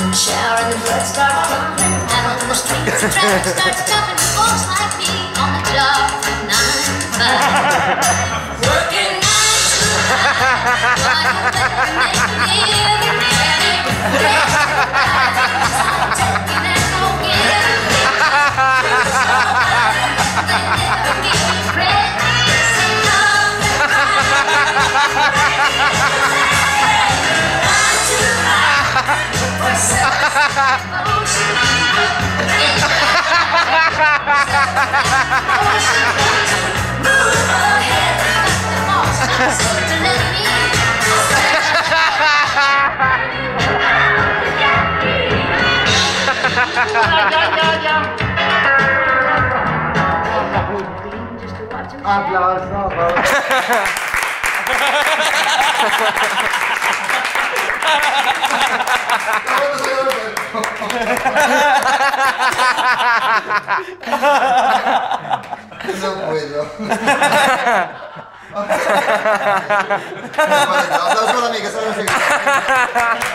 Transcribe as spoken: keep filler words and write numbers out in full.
shower and the blood starts pumping. Out on the streets, the traffic starts jumping. Folks like me on the job from nine to five. Working nine to five. Why you better make a living? I'm taking and no giving. They never give me credit. Sing love and nine to five. For self-promotion. Move ahead, the boss is to let me Applauso, No puedo. Aplauso para mí, que solo no sé qué.